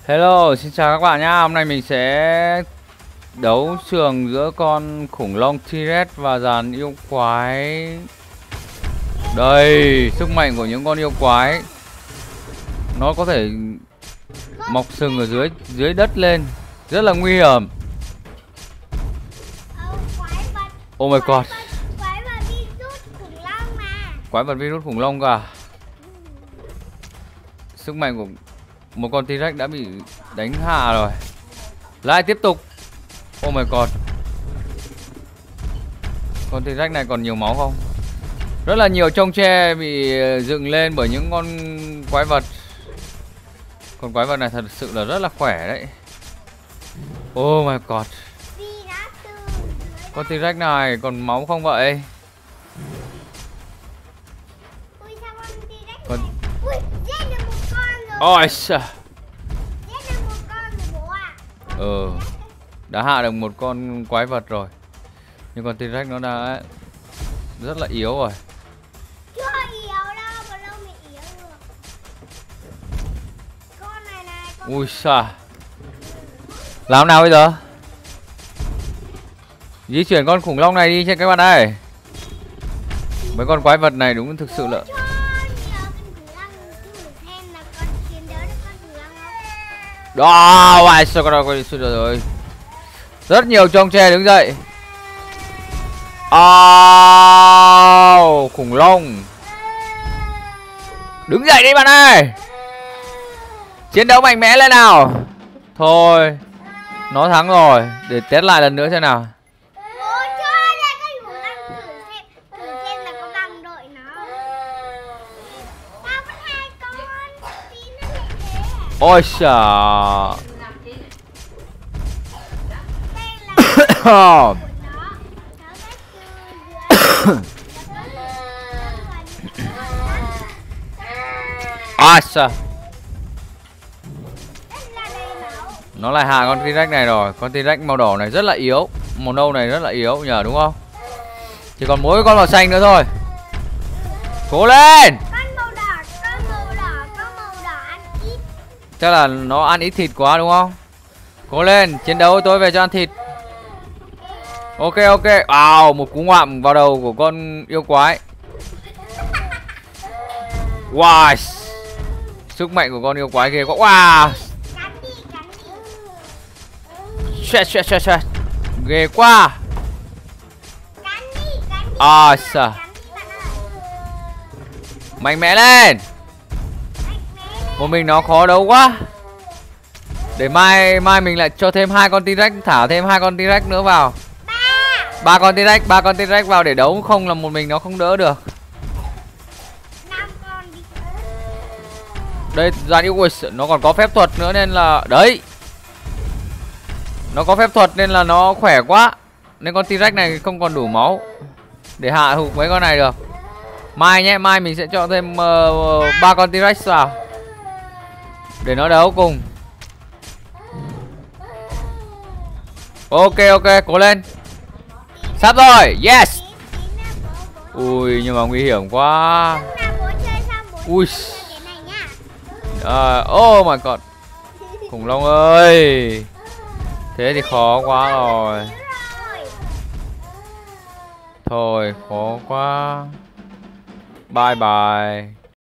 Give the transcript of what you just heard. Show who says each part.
Speaker 1: Hello, xin chào các bạn nhá. Hôm nay mình sẽ đấu trường giữa con khủng long T-Rex và dàn yêu quái. Đây, sức mạnh của những con yêu quái. Nó có thể mọc sừng ở dưới đất lên, rất là nguy hiểm. Oh my god. Quái vật virus khủng long cả. Sức mạnh của một con T-Rex đã bị đánh hạ rồi. Lại tiếp tục. Oh my god. Con T-Rex này còn nhiều máu không? Rất là nhiều chông tre bị dựng lên bởi những con quái vật. Con quái vật này thật sự là rất là khỏe đấy. Oh my god. Con T-Rex này còn máu không vậy? Con... Ôi trời. Đã hạ được một con quái vật rồi. Nhưng con T-Rex nó đã rất là yếu rồi.
Speaker 2: Chưa yếu đâu, còn lâu mới yếu được. Con này này, con...
Speaker 1: Ui xa. Làm nào bây giờ? Di chuyển con khủng long này đi cho các bạn ơi. Mấy con quái vật này đúng thực sự là... Đó, wow, sao rồi. Rất nhiều chông tre đứng dậy. Khủng long. Đứng dậy đi bạn ơi. Chiến đấu mạnh mẽ lên nào. Thôi, nó thắng rồi. Để test lại lần nữa xem nào. Ôi xà. Xà. Nó lại hạ con T-Rex này rồi. Con T-Rex màu đỏ này rất là yếu. Màu nâu này rất là yếu nhờ, đúng không? Chỉ còn mỗi con màu xanh nữa thôi. Cố lên. Chắc là nó ăn ít thịt quá đúng không? Cố lên, chiến đấu tôi về cho ăn thịt. Ok ok. Một cú ngoạm vào đầu của con yêu quái. Wow. Sức mạnh của con yêu quái ghê quá. Wow. Chết. Ghê quá. Sao? Mạnh mẽ lên. Một mình nó khó đấu quá. Để mai mình lại cho thêm 2 con T-Rex, thả thêm 2 con T-Rex nữa vào. 3 con T-Rex vào để đấu, không là một mình nó không đỡ được. Đây dàn yêu quái nó còn có phép thuật nữa nên là đấy. Nó có phép thuật nên là nó khỏe quá. Nên con T-Rex này không còn đủ máu để hạ hụt mấy con này được. Mai nhé, mai mình sẽ cho thêm 3 con T-Rex vào để nó đấu cùng. Ok, cố lên. Sắp rồi, yes. Ui, nhưng mà nguy hiểm quá. Ui. Oh my god. Khủng long ơi. Thế thì khó quá rồi. Thôi, khó quá. Bye bye.